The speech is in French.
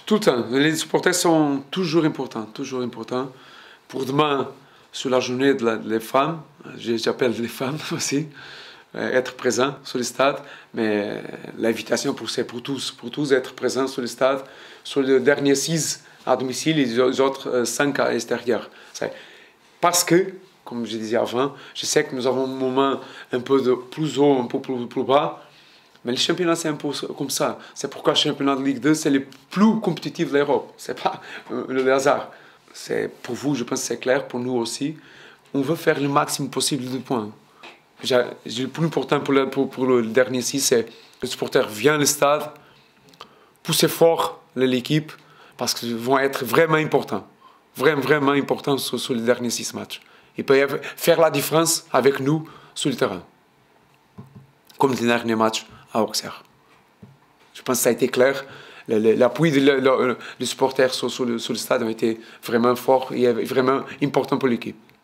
Tout le temps. Les supporters sont toujours importants, toujours importants. Pour demain, sur la journée des femmes, j'appelle les femmes aussi, être présents sur le stade. Mais l'invitation c'est pour tous être présents sur le stade, sur les derniers 6 à domicile et les autres 5 à l'extérieur. Parce que, comme je disais avant, je sais que nous avons un moment un peu plus haut, un peu plus bas. Mais le championnat, c'est un peu comme ça. C'est pourquoi le championnat de Ligue 2, c'est le plus compétitif de l'Europe. Ce n'est pas le hasard. Pour vous, je pense que c'est clair, pour nous aussi. On veut faire le maximum possible de points. Le plus important pour le dernier 6, c'est que les supporters viennent au stade, pousser fort l'équipe, parce qu'ils vont être vraiment importants. Vraiment importants sur les derniers 6 matchs. Ils peuvent faire la différence avec nous sur le terrain. Comme le dernier match à Auxerre. Je pense que ça a été clair. L'appui des supporters sur le stade a été vraiment fort et vraiment important pour l'équipe.